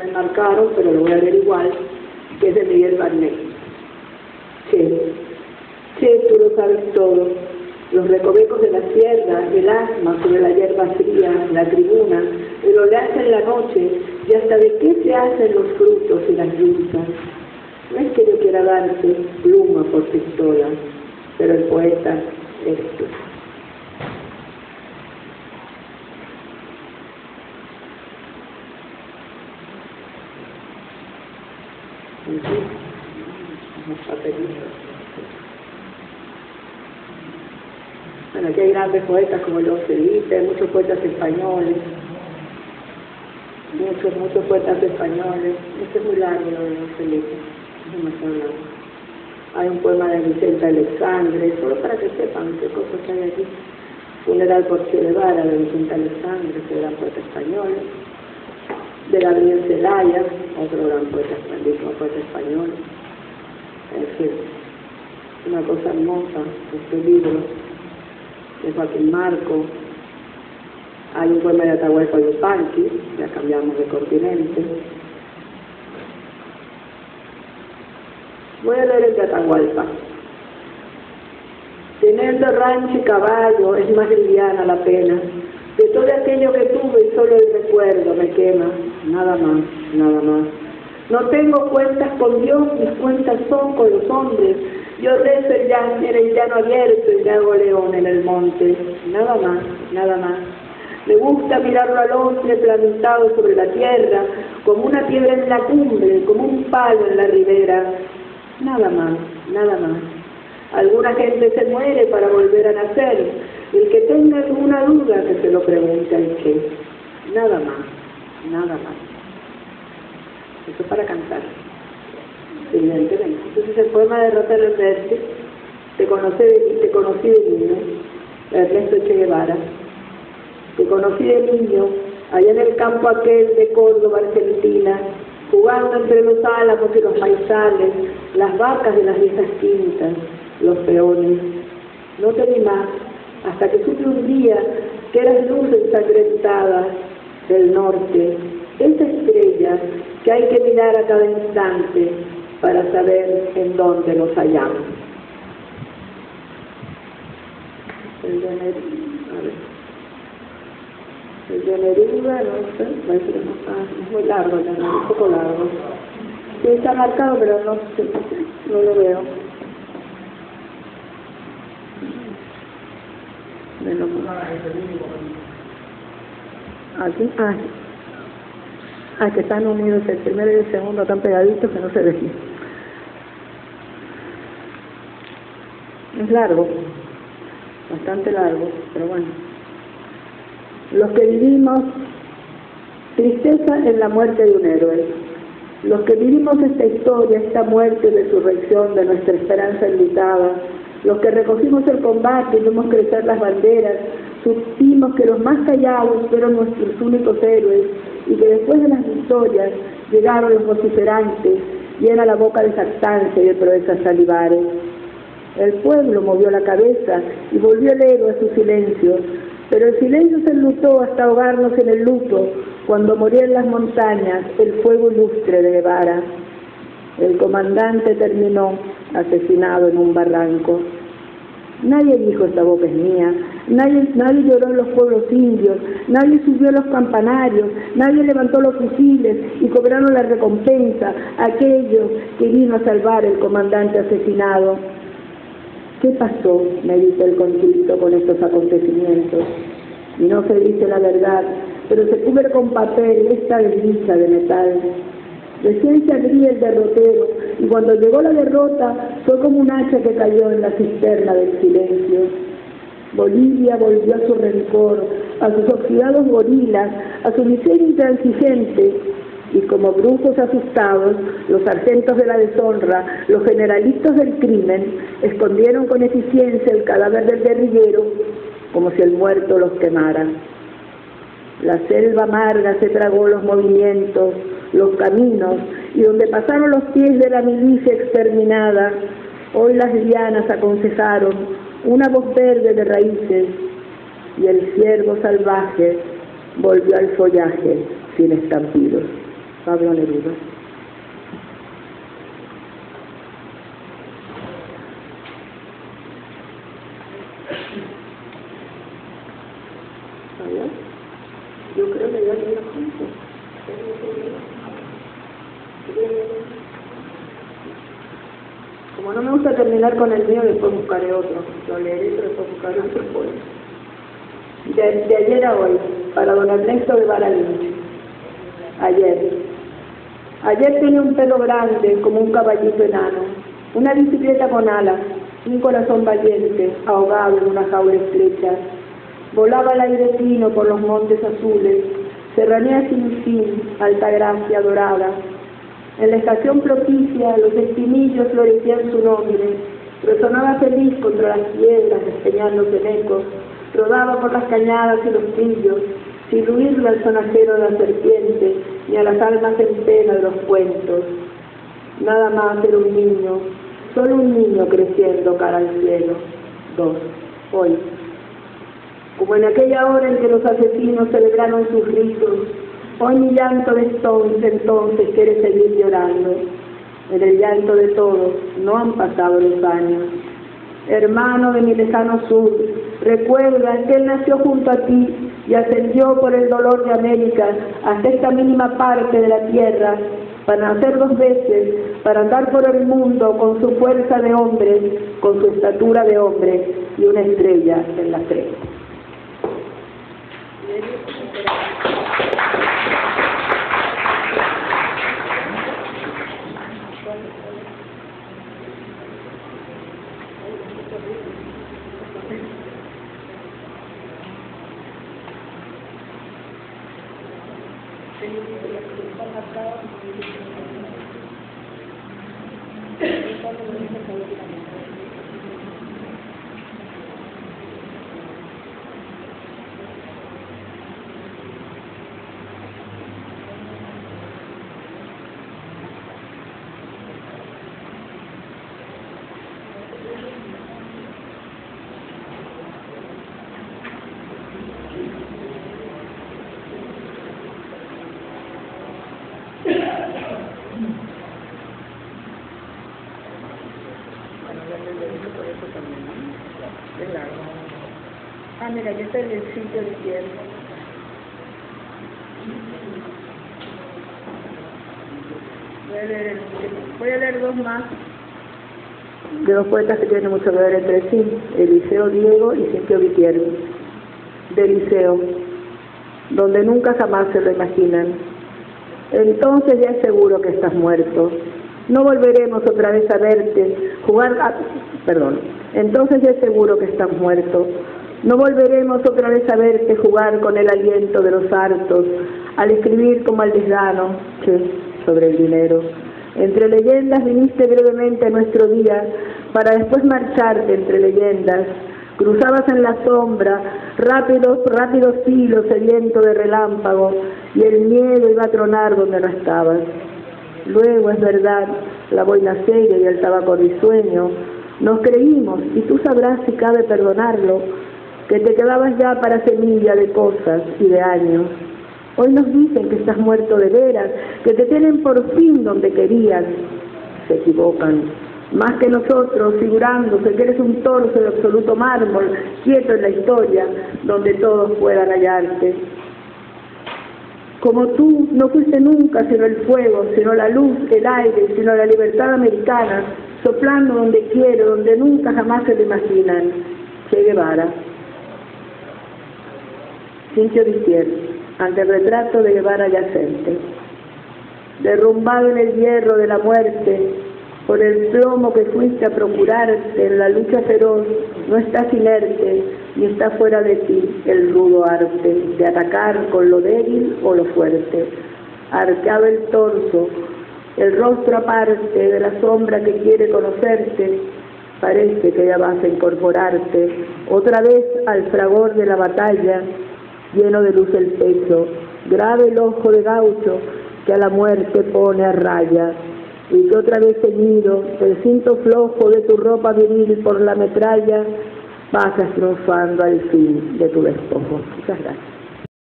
marcaron, pero lo voy a leer igual, que es de Miguel Barnet. Che, tú lo sabes todo. Los recovecos de la sierra, el asma sobre la hierba fría, la tribuna, el oleaje en la noche, y hasta de qué se hacen los frutos y las yuntas. No es que yo quiera darte pluma por pistola, pero el poeta es tú. Bueno, aquí hay grandes poetas como León Felipe, muchos poetas españoles, muchos poetas españoles. Este es muy largo, lo de León Felipe, es demasiado largo. Hay un poema de Vicente Alexandre, solo para que sepan qué cosas hay aquí. Funeral por Che Guevara, de Vicente Alexandre, que gran poeta español. De Gabriel Celaya, otro gran poeta español. Es decir, una cosa hermosa, este libro de Joaquín Marco. Hay un poema de Atahualpa Yupanqui, ya cambiamos de continente. Voy a leer el de Atahualpa. Teniendo rancho y caballo es más liviana la pena. De todo aquello que tuve y solo el recuerdo me quema. Nada más, nada más. No tengo cuentas con Dios, mis cuentas son con los hombres. Yo rezo en el llano abierto y le hago león en el monte. Nada más, nada más. Me gusta mirarlo al hombre plantado sobre la tierra, como una piedra en la cumbre, como un palo en la ribera. Nada más, nada más. Alguna gente se muere para volver a nacer. El que tenga alguna duda que se lo pregunte al Che. Nada más, nada más. Eso para cantar, evidentemente. Entonces el poema de Rosa Reverte, te conocí de niño, Ernesto Che Guevara. Te conocí de niño, allá en el campo aquel de Córdoba, Argentina, jugando entre los álamos y los maizales, las vacas de las viejas quintas, los peones. No te vi más, hasta que supe un día que eras luz ensangrentada del norte, esa estrella que hay que mirar a cada instante para saber en dónde nos hallamos. El de Neruda, no sé, parece que no, es muy largo, un poco largo. Sí, está marcado, pero no lo veo. Aquí, que están unidos el primero y el segundo, tan pegaditos que no se ve. Es largo, bastante largo, pero bueno. Los que vivimos tristeza en la muerte de un héroe, los que vivimos esta historia, esta muerte y resurrección de nuestra esperanza enlutada, los que recogimos el combate y vimos crecer las banderas, supimos que los más callados fueron nuestros únicos héroes y que después de las victorias llegaron los vociferantes, llena la boca de jactancia y de proezas salivares. El pueblo movió la cabeza y volvió el héroe a su silencio, pero el silencio se enlutó hasta ahogarnos en el luto cuando murió en las montañas el fuego ilustre de Guevara. El comandante terminó asesinado en un barranco. Nadie dijo esta boca es mía, nadie lloró en los pueblos indios, nadie subió a los campanarios, nadie levantó los fusiles y cobraron la recompensa a aquellos que vino a salvar el comandante asesinado. ¿Qué pasó?, me dice el concilio con estos acontecimientos. Y no se dice la verdad, pero se cubre con papel esta desdicha de metal. Recién se abría el derrotero, y cuando llegó la derrota, fue como un hacha que cayó en la cisterna del silencio. Bolivia volvió a su rencor, a sus oxidados gorilas, a su miseria intransigente, y como brujos asustados, los sargentos de la deshonra, los generalistas del crimen, escondieron con eficiencia el cadáver del guerrillero, como si el muerto los quemara. La selva amarga se tragó los movimientos, los caminos, y donde pasaron los pies de la milicia exterminada, hoy las lianas aconsejaron una voz verde de raíces, y el ciervo salvaje volvió al follaje sin estampidos. Pablo Neruda. Yo creo que ya tengo juntos. Como no me gusta terminar con el mío, después buscaré otro. Lo leeré, pero después buscaré otro poema. De ayer a hoy, para don Ernesto Guevara Lynch. Ayer tenía un pelo grande, como un caballito enano, una bicicleta con alas, un corazón valiente, ahogado en una jaula estrecha. Volaba al aire fino por los montes azules, serranía sin fin, Altagracia dorada. En la estación propicia los espinillos florecían su nombre, resonaba feliz contra las piedras, despeñándose en ecos, rodaba por las cañadas y los ríos, sin huirle al sonajero de la serpiente, ni a las almas en pena de los cuentos. Nada más era un niño, solo un niño creciendo cara al cielo. 2. Hoy. Como en aquella hora en que los asesinos celebraron sus ritos, hoy mi llanto de entonces quiere seguir llorando. En el llanto de todos no han pasado los años. Hermano de mi lejano sur, recuerda que él nació junto a ti y ascendió por el dolor de América hasta esta mínima parte de la tierra, para nacer 2 veces, para andar por el mundo con su fuerza de hombre, con su estatura de hombre y una estrella en la frente. Mira, yo estoy en el sitio de izquierdo. Voy a leer 2 más de 2 poetas que tienen mucho que ver entre sí, Eliseo Diego y Cintia Vitiero. De Eliseo, donde nunca jamás se lo imaginan. Entonces ya es seguro que estás muerto. No volveremos otra vez a verte, Entonces ya es seguro que estás muerto. No volveremos otra vez a verte jugar con el aliento de los hartos, al escribir como al desgano, sobre el dinero. Entre leyendas viniste brevemente a nuestro día, para después marcharte entre leyendas. Cruzabas en la sombra, rápidos hilos sediento de relámpago, y el miedo iba a tronar donde no estabas. Luego, es verdad, la boina seria y el tabaco risueño, nos creímos, y tú sabrás si cabe perdonarlo, que te quedabas ya para semilla de cosas y de años. Hoy nos dicen que estás muerto de veras, que te tienen por fin donde querías. Se equivocan. Más que nosotros, figurándose que eres un torso de absoluto mármol, quieto en la historia, donde todos puedan hallarte. Como tú, no fuiste nunca sino el fuego, sino la luz, el aire, sino la libertad americana, soplando donde quiero, donde nunca jamás se te imaginan. Che Guevara. Cintia Vitier, ante el retrato de Guevara yacente. Derrumbado en el hierro de la muerte, por el plomo que fuiste a procurarte en la lucha feroz, no estás inerte, ni está fuera de ti el rudo arte de atacar con lo débil o lo fuerte. Arqueado el torso, el rostro aparte de la sombra que quiere conocerte, parece que ya vas a incorporarte otra vez al fragor de la batalla, lleno de luz el pecho, grave el ojo de gaucho que a la muerte pone a raya, y que otra vez ceñido el cinto flojo de tu ropa viril por la metralla, pasas triunfando al fin de tu despojo. Muchas gracias.